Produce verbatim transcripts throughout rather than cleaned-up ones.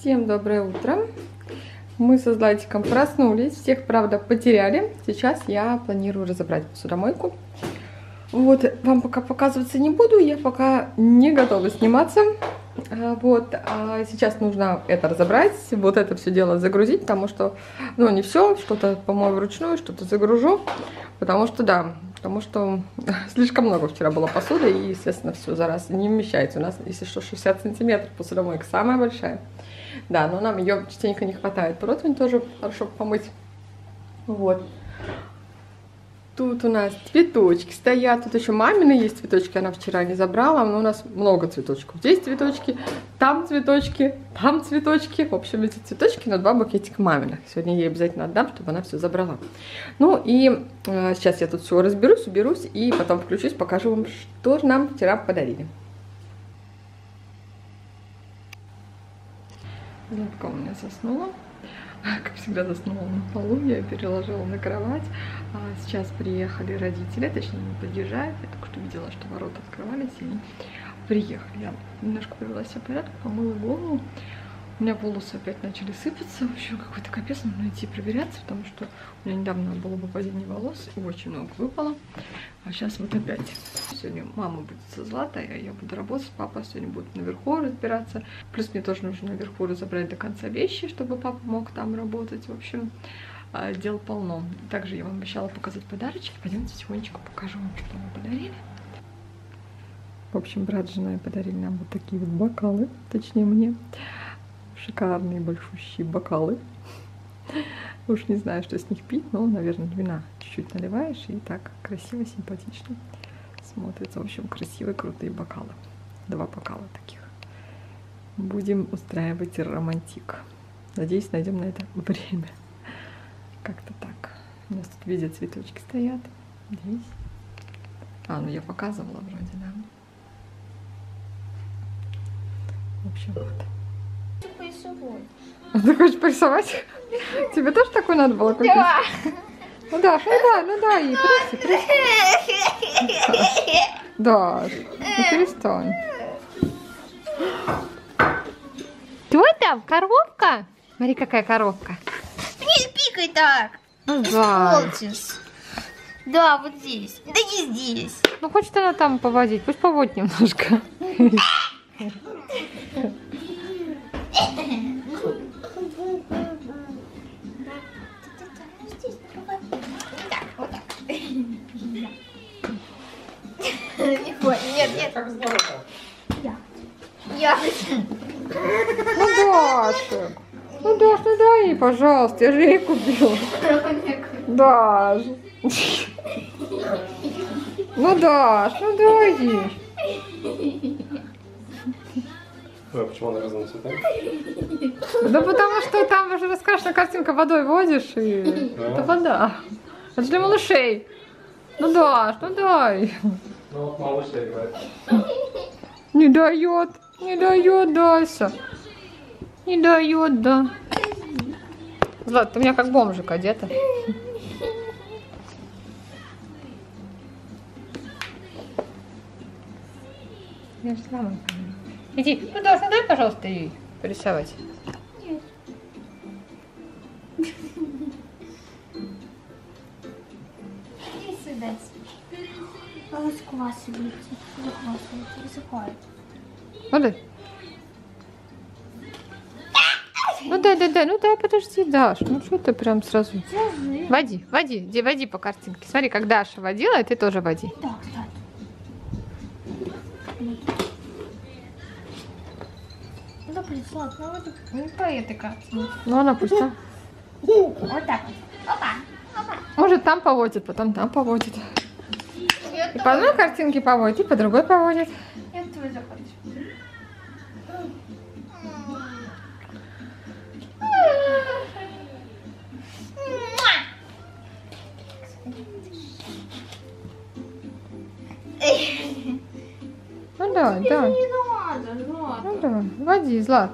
Всем доброе утро. Мы со Златиком проснулись, всех, правда, потеряли. Сейчас я планирую разобрать посудомойку. Вот, вам пока показываться не буду, я пока не готова сниматься. Вот, а сейчас нужно это разобрать, вот это все дело загрузить, потому что, ну, не все, что-то помою вручную, что-то загружу, потому что, да, потому что слишком много вчера было посуды, и, естественно, все за раз не вмещается. У нас, если что, шестьдесят сантиметров посудомойка, самая большая. Да, но нам ее частенько не хватает. Противень тоже хорошо помыть. Вот. Тут у нас цветочки стоят. Тут еще мамины есть цветочки, она вчера не забрала. Но у нас много цветочков. Здесь цветочки, там цветочки, там цветочки. В общем, эти цветочки на два букетика маминых. Сегодня ей обязательно отдам, чтобы она все забрала. Ну и э, сейчас я тут все разберусь, уберусь и потом включусь, покажу вам, что же нам вчера подарили. Златка у меня заснула. Как всегда, заснула на полу, я ее переложила на кровать. А сейчас приехали родители, точнее, не подъезжают. Я только что видела, что ворота открывались, и они приехали. Я немножко привела себя в порядок, помыла голову. У меня волосы опять начали сыпаться. В общем, какой-то капец, нужно идти проверяться, потому что у меня недавно было выпадение волос, и очень много выпало. А сейчас вот опять. Сегодня мама будет со Златой, а я буду работать, папа сегодня будет наверху разбираться. Плюс мне тоже нужно наверху разобрать до конца вещи, чтобы папа мог там работать. В общем, дел полно. Также я вам обещала показать подарочки. Пойдемте тихонечко покажу вам, что мы подарили. В общем, брат с женой подарили нам вот такие вот бокалы, точнее мне. Шикарные большущие бокалы. Уж не знаю, что с них пить, но, наверное, вина чуть-чуть наливаешь, и так красиво, симпатично смотрится. В общем, красивые, крутые бокалы. Два бокала таких. Будем устраивать романтик. Надеюсь, найдем на это время. Как-то так. У нас тут везде цветочки стоят. Здесь. А, ну я показывала вроде, да. В общем, вот. Ты хочешь порисовать? Тебе тоже такой надо было купить? Да. Ну да, ну да, ну да, и проси, проси. Даш, ну перестань. Кто там? Коровка? Смотри, какая коровка. Не пикай так. Ну да. Да, вот здесь. Да не здесь. Ну хочет она там поводить, пусть поводит немножко. Нет, нет. Я. Я. Ну, Дашик. Ну, Даш, ну дай ей, пожалуйста. Я же ей купила. Даш. Ну, Даш, ну дай ей. А почему она разным цветами? Да потому что там уже раскрашена картинка, водой водишь, и а? Это вода. Это для малышей. Ну, Даш, ну дай. Ну вот малышей играет. Не дает, не дает, Дася. Не дает, да. Злат, ты у меня как бомжик одета. Я же с мамой. Иди, ну Даша, дай, пожалуйста, ей порисовать. Нет. Иди сюда. А вот квас идите. Заквасывайте, засыпает. Ну ну дай, дай, дай, ну дай, подожди, Даша. Ну что ты прям сразу. Держи. Води, води, иди, води по картинке. Смотри, как Даша водила, и ты тоже води. Так, кстати. Ну, прислать, ну, вот не по этой картинке. Ну она пусть там. Вот так вот. Опа, опа. Может там поводит, потом там поводит. И по одной картинке поводит, и по другой поводит. Я твой заходишь. Ну да, да. Не надо, Злата. Ну да, води, Злат.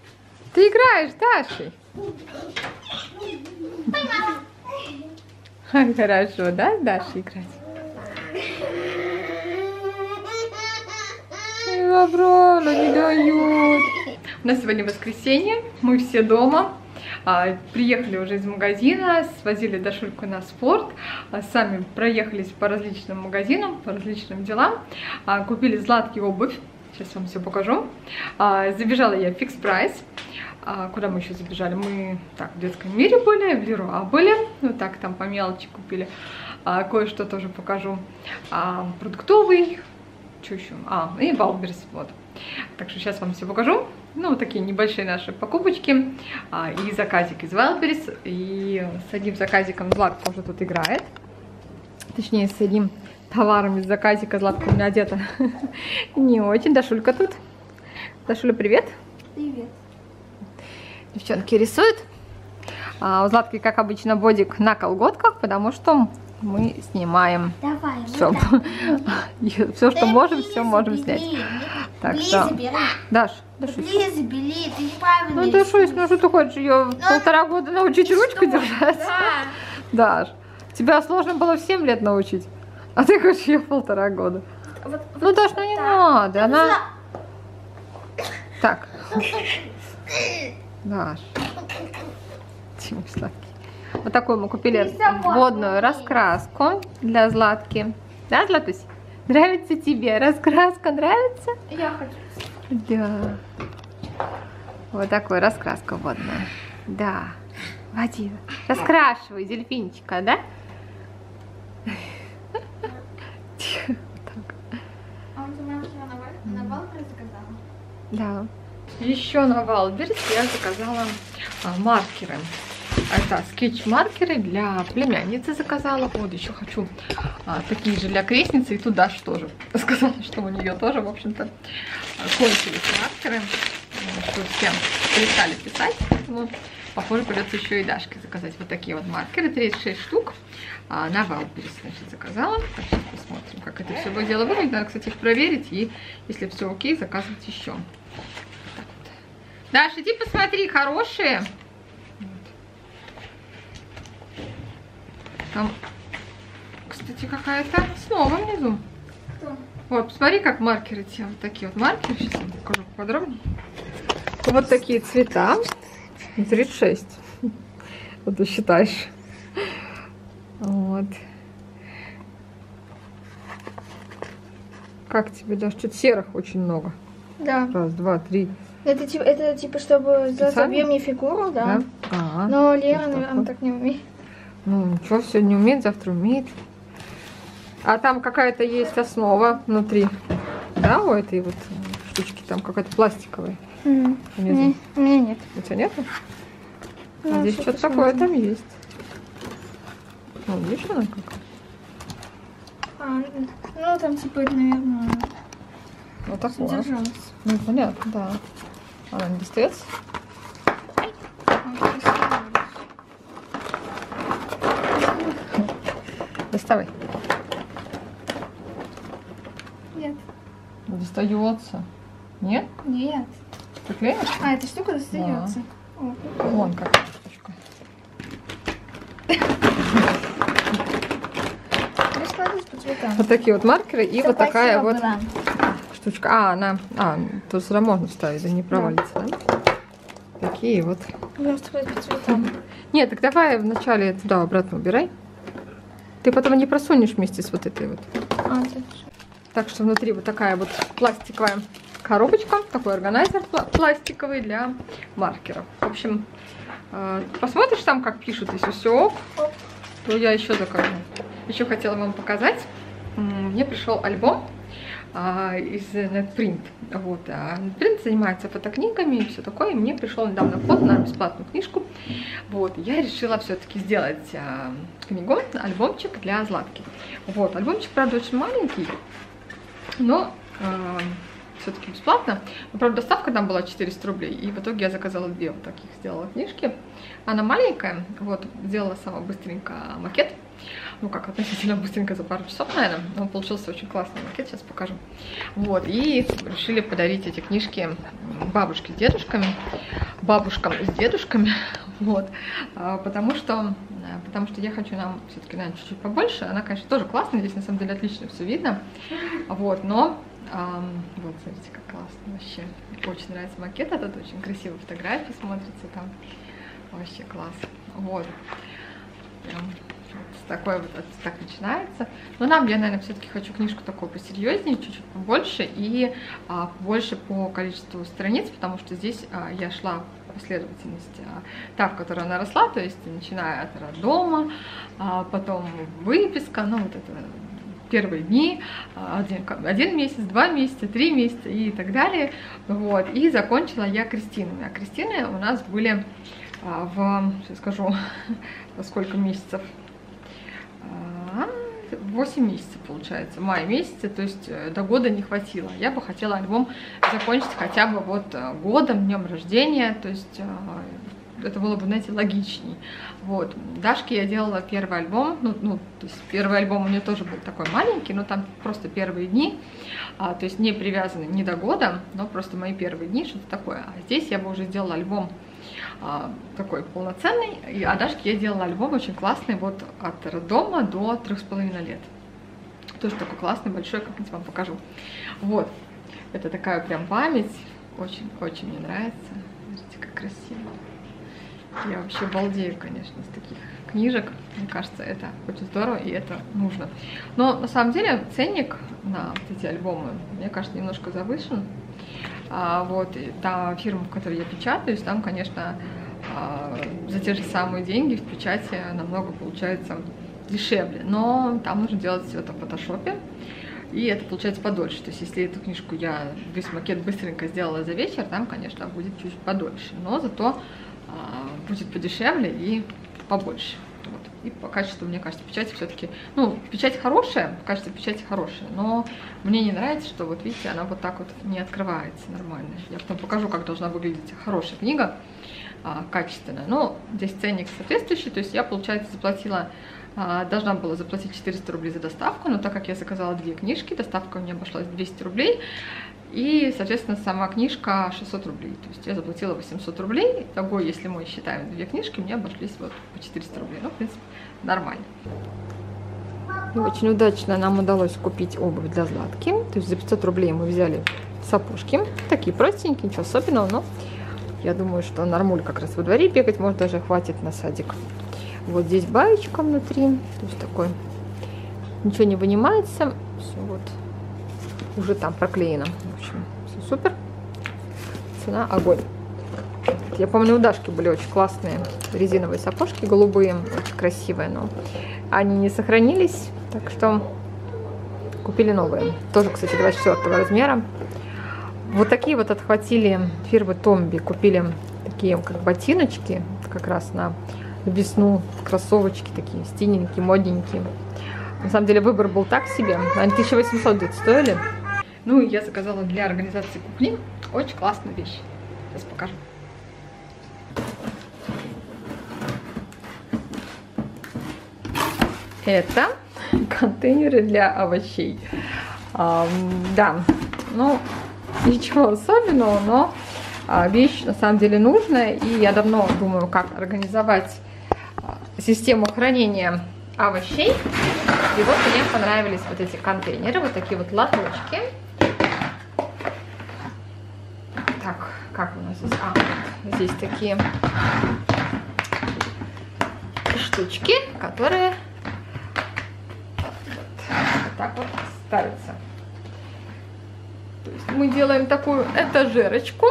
Ты играешь с Дашей? Хорошо, да, Даша, играть? Добро, но не дают. У нас сегодня воскресенье, мы все дома. А, приехали уже из магазина, свозили Дашульку на спорт, а, сами проехались по различным магазинам, по различным делам, а, купили Златке обувь, сейчас вам все покажу. А, забежала я в Fix Price. А, куда мы еще забежали? Мы так в детском мире были, в Леруа были, вот так там по мелочи купили, а, кое-что тоже покажу. А, продуктовый, что еще? А, и Валберс, вот. Так что сейчас вам все покажу. Ну, вот такие небольшие наши покупочки. А, и заказик из Wildberries. И с одним заказиком Златка уже тут играет. Точнее, с одним товаром из заказика Златка у меня одета не очень. Дашулька тут. Дашуля, привет. Привет. Девчонки рисуют. А у Златки, как обычно, бодик на колготках, потому что мы снимаем. Давай, все, все, что можем, все можем снять. Так что, Даш, Даш, Лиза, бери, ты неправильно. ну Дашусь, ну что ты хочешь ее полтора года научить ручку держать? Да. Даш, тебя сложно было в семь лет научить, а ты хочешь ее полтора года. Вот, Ну вот Даш, ну не так. надо, она. Так. Даш. Тим сладкий. Вот такую мы купили водную раскраску для Златки. Да, Златусь? Нравится тебе? Раскраска нравится? Я хочу. Да. Вот такую раскраску водную. Да. Води. Раскрашивай дельфинчика, да? А он за мной вчера на Валберес заказала? Да. Еще на Валберес я заказала а, маркеры. Это скетч-маркеры для племянницы заказала. Вот еще хочу а, такие же для крестницы. И тут Даша тоже сказала, что у нее тоже, в общем-то, кончились маркеры. Что все перестали писать. Поэтому, похоже, придется еще и Дашке заказать вот такие вот маркеры. тридцать шесть штук. А, на Валберес, значит, заказала. Так, сейчас посмотрим, как это все дело выглядит. Надо, кстати, их проверить. И если все окей, заказывать еще. Так вот. Даша, иди посмотри, хорошие. Там, кстати, какая-то основа внизу. Кто? Вот, посмотри, как маркеры те. Вот такие вот маркеры. Сейчас я вам покажу подробнее. Вот такие цвета. тридцать шесть. Вот ты считаешь. Вот. Как тебе, даже что-то серых очень много. Да. Раз, два, три. Это типа, это типа, чтобы разобьем мне фигуру, да? Да? А, Но Лера, вот наверное, вот. так не умеет. Ну, ничего, сегодня умеет, завтра умеет. А там какая-то есть основа внутри. Да, у этой вот штучки там какая-то пластиковая. Mm. Внизу. Не, у меня нет. У тебя нету? Ну, А здесь что-то что-то такое сложно. там есть. Ну, видишь, она как? А, ну, там типа, наверное, Вот такое. содержалось. Ну, понятно, да. Она не достается? Доставай. Нет. Достается. Нет? Нет. Ты клеишь? А, эта штука достается. О, Вон какая штучка. раскладывать по цветам. Вот такие вот маркеры и вот такая вот Спасибо, штучка. А, она... А, тут сюда можно вставить, да не провалится, да? Такие вот. будем раскладывать по цветам. Нет, так давай вначале туда обратно убирай. Ты потом не просунешь вместе с вот этой вот. А, это... Так что внутри вот такая вот пластиковая коробочка, такой органайзер пла пластиковый для маркеров. В общем, э, посмотришь там, как пишут, если все ок, то я еще закажу. Еще хотела вам показать. Мне пришел альбом э, из NetPrint. Вот, а NetPrint занимается фотокнигами и все такое. И мне пришел недавно код на бесплатную книжку. Вот, я решила все-таки сделать э, книгу, альбомчик для Златки. Вот, альбомчик, правда, очень маленький, но э, все-таки бесплатно. Но, правда, доставка там была четыреста рублей. И в итоге я заказала две вот таких, сделала книжки. Она маленькая, вот, сделала сама быстренько макет. Ну как, относительно быстренько, за пару часов, наверное. Но получился очень классный макет, сейчас покажу. Вот, и решили подарить эти книжки бабушке с дедушками, бабушкам с дедушками. Вот, потому что, потому что я хочу нам все-таки, наверное, чуть-чуть побольше. Она, конечно, тоже классная, здесь на самом деле отлично все видно. Вот, но, эм, вот, смотрите, как классно вообще. Очень нравится макет этот, очень красиво фотографии смотрится там. Вообще класс. Вот. Прям вот такой вот, так начинается. Но нам, я, наверное, все-таки хочу книжку такую посерьезнее, чуть-чуть побольше и а, больше по количеству страниц, потому что здесь а, я шла последовательность а, та, в которой она росла, то есть начиная от роддома, а, потом выписка, ну вот это первые дни, один, один месяц, два месяца, три месяца и так далее. Вот. И закончила я Кристинами. А Кристины у нас были а, в, сейчас скажу, во сколько месяцев? восемь месяцев, получается, в мае месяце, то есть до года не хватило. Я бы хотела альбом закончить хотя бы вот годом, днем рождения, то есть это было бы, знаете, логичней. Вот. Дашке я делала первый альбом, ну, ну, то есть первый альбом у нее тоже был такой маленький, но там просто первые дни, а, то есть не привязаны ни до года, но просто мои первые дни, что-то такое. А здесь я бы уже сделала альбом а, такой полноценный, и, а Дашке я делала альбом очень классный, вот от роддома до трех с половиной лет. Тоже такой классный, большой, как-нибудь вам покажу. Вот, это такая прям память, очень-очень мне нравится. Смотрите, как красиво. Я вообще балдею, конечно, с таких книжек. Мне кажется, это очень здорово и это нужно. Но на самом деле ценник на вот эти альбомы, мне кажется, немножко завышен. А, вот, и та фирма, в которой я печатаюсь, там, конечно, а, за те же самые деньги в печати намного получается дешевле. Но там нужно делать все это в фотошопе. И это получается подольше. То есть, если эту книжку я весь макет быстренько сделала за вечер, там, конечно, будет чуть подольше. Но зато будет подешевле и побольше. Вот. И по качеству, мне кажется, печать все-таки, ну, печать хорошая, качество печати хорошее, но мне не нравится, что, вот видите, она вот так вот не открывается нормально. Я потом покажу, как должна выглядеть хорошая книга, а, качественная. Но здесь ценник соответствующий, то есть я, получается, заплатила, а, должна была заплатить четыреста рублей за доставку, но так как я заказала две книжки, доставка у меня обошлась двести рублей, и, соответственно, сама книжка шестьсот рублей. То есть я заплатила восемьсот рублей. Итого, если мы считаем две книжки, мне обошлись вот по четыреста рублей. Ну, в принципе, нормально. И очень удачно нам удалось купить обувь для Златки. То есть за пятьсот рублей мы взяли сапожки. Такие простенькие, ничего особенного, но я думаю, что нормуль как раз во дворе бегать, может, даже хватит на садик. Вот здесь баечка внутри. То есть такой, ничего не вынимается. Все вот. Уже там проклеено. В общем, все супер. Цена огонь. Я помню, у Дашки были очень классные резиновые сапожки, голубые, очень красивые, но они не сохранились, так что купили новые. Тоже, кстати, двадцать четвёртого размера. Вот такие вот отхватили фирмы Томби, купили такие как ботиночки, как раз на весну, кроссовочки такие стильненькие, модненькие. На самом деле выбор был так себе, они тысяча восемьсот где-то стоили. Ну и я заказала для организации кухни очень классную вещь. Сейчас покажу. Это контейнеры для овощей. А, да, ну ничего особенного, но а, вещь на самом деле нужная. И я давно думаю, как организовать а, систему хранения овощей. И вот мне понравились вот эти контейнеры, вот такие вот лоточки. Так, как у нас здесь? А, вот здесь такие штучки, которые вот, вот так вот ставятся. То есть мы делаем такую этажерочку.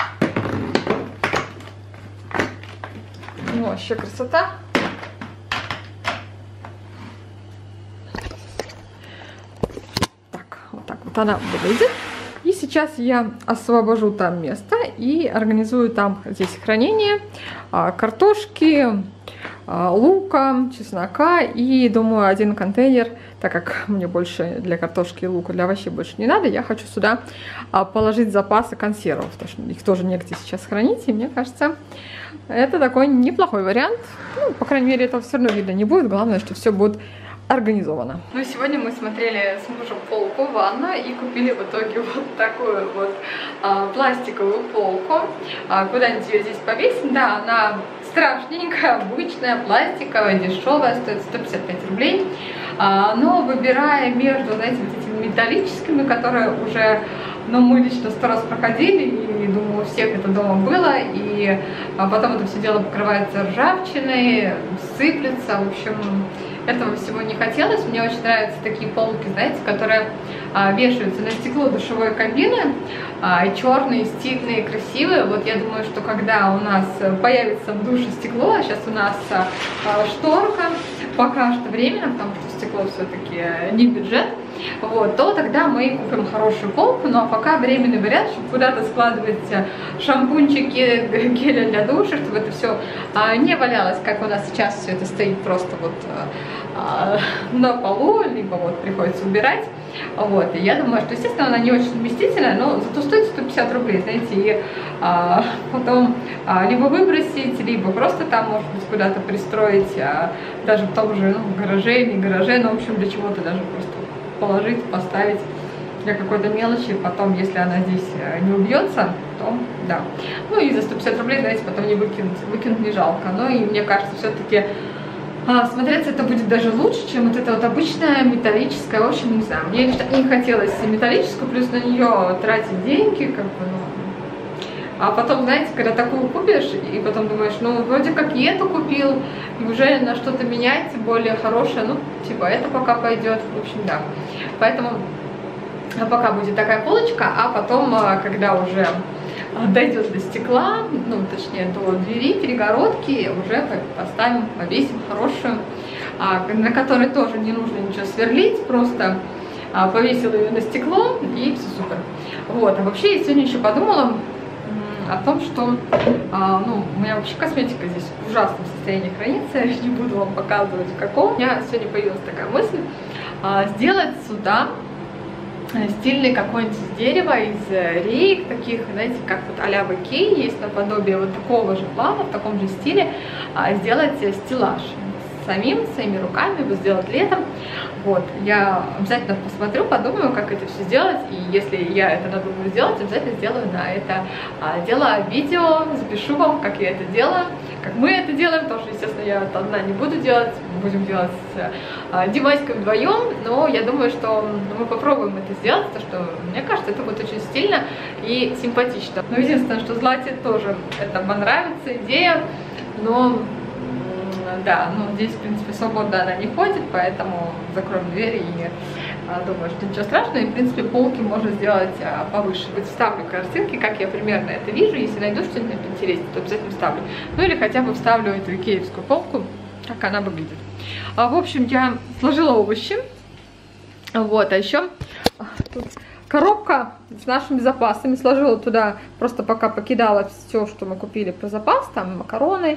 Ну, вообще красота. Так, вот так вот она выглядит. И сейчас я освобожу там место и организую там здесь хранение а, картошки, а, лука, чеснока. И думаю, один контейнер, так как мне больше для картошки и лука, для овощей больше не надо, я хочу сюда а, положить запасы консервов, потому что их тоже негде сейчас хранить. И мне кажется, это такой неплохой вариант. Ну, по крайней мере, этого все равно видно не будет. Главное, что все будет организовано. Ну, сегодня мы смотрели с мужем полку в ванну и купили в итоге вот такую вот а, пластиковую полку. А, куда-нибудь ее здесь повесим. Да, она страшненькая, обычная, пластиковая, дешевая, стоит сто пятьдесят пять рублей. Но выбирая между, знаете, вот этими металлическими, которые уже, ну, мы лично сто раз проходили, и думаю, у всех это дома было, и потом это все дело покрывается ржавчиной, сыплется, в общем, этого всего не хотелось. Мне очень нравятся такие полки, знаете, которые а, вешаются на стекло душевой кабины, а, черные, стильные, красивые. Вот я думаю, что когда у нас появится в душе стекло, а сейчас у нас а, шторка, пока что временно, потому что стекло все-таки не бюджет, вот, то тогда мы купим хорошую полку. Ну а пока временный вариант, чтобы куда-то складывать шампунчики, гели для душа, чтобы это все а, не валялось, как у нас сейчас все это стоит просто вот а, на полу, либо вот приходится убирать. Вот, и я думаю, что, естественно, она не очень вместительная, но зато стоит сто пятьдесят рублей, знаете, и а, потом а, либо выбросить, либо просто там, может быть, куда-то пристроить, а, даже в том же, ну, гараже, не гараже, но, в общем, для чего-то даже просто положить, поставить для какой-то мелочи, потом, если она здесь не убьется, то да. Ну и за сто пятьдесят рублей, знаете, потом не выкинуть, выкинуть не жалко. Но и мне кажется, все-таки а, смотреться это будет даже лучше, чем вот это вот обычная металлическая. В общем, не знаю, мне не хотелось металлическую, плюс на нее тратить деньги, как бы, ну. А потом, знаете, когда такую купишь, и потом думаешь, ну, вроде как и эту купил, и уже на что-то менять более хорошее, ну, типа, это пока пойдет, в общем, да. Поэтому пока будет такая полочка, а потом, когда уже дойдет до стекла, ну, точнее, до двери, перегородки, уже поставим, повесим хорошую, на которой тоже не нужно ничего сверлить, просто повесила ее на стекло, и все супер. Вот, а вообще я сегодня еще подумала о том, что а, ну, у меня вообще косметика здесь в ужасном состоянии хранится, я не буду вам показывать в каком. У меня сегодня появилась такая мысль а, сделать сюда стильный какой-нибудь из дерева, из реек, таких, знаете, как вот а-ля в Икее, есть наподобие вот такого же плана, в таком же стиле, а, сделать стеллаж самим, своими руками, его сделать летом. Вот, я обязательно посмотрю, подумаю, как это все сделать, и если я это надумаю сделать, обязательно сделаю на это а, дело видео, запишу вам, как я это делаю, как мы это делаем, потому что, естественно, я это одна не буду делать, будем делать с а, Димаськой вдвоем, но я думаю, что мы попробуем это сделать, потому что, мне кажется, это будет очень стильно и симпатично. Но единственное, что Злате тоже это понравится, идея, но... Да, ну здесь, в принципе, свободно она не ходит, поэтому закроем дверь и а, думаю, что ничего страшного. И, в принципе, полки можно сделать а, повыше. Вот вставлю картинки, как я примерно это вижу. Если найду что-нибудь интересное, то обязательно вставлю. Ну или хотя бы вставлю эту икеевскую полку, как она выглядит. А, в общем, я сложила овощи. Вот, а еще тут коробка с нашими запасами. Сложила туда, просто пока покидала все, что мы купили про запас. Там макароны,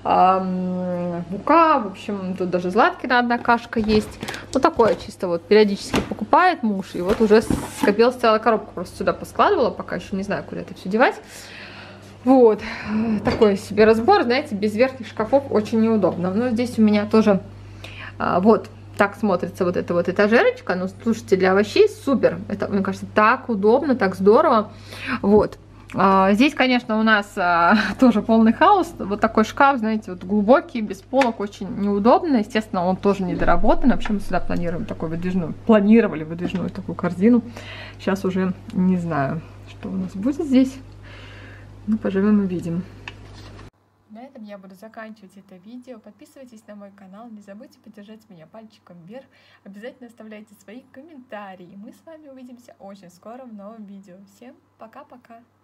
мука, в общем, тут даже Златкина одна кашка есть. Вот такое чисто вот периодически покупает муж. И вот уже скопилась целая коробка. Просто сюда поскладывала, пока еще не знаю, куда это все девать. Вот, такой себе разбор, знаете, без верхних шкафов очень неудобно. Но здесь у меня тоже вот так смотрится вот эта вот этажерочка. Ну, слушайте, для овощей супер. Это, мне кажется, так удобно, так здорово. Вот. Здесь, конечно, у нас а, тоже полный хаос. Вот такой шкаф, знаете, вот глубокий, без полок, очень неудобно. Естественно, он тоже недоработан. Вообще мы сюда планируем такую выдвижную, планировали выдвижную такую корзину. Сейчас уже не знаю, что у нас будет здесь. Ну, поживем и увидим. На этом я буду заканчивать это видео. Подписывайтесь на мой канал. Не забудьте поддержать меня пальчиком вверх. Обязательно оставляйте свои комментарии. Мы с вами увидимся очень скоро в новом видео. Всем пока-пока!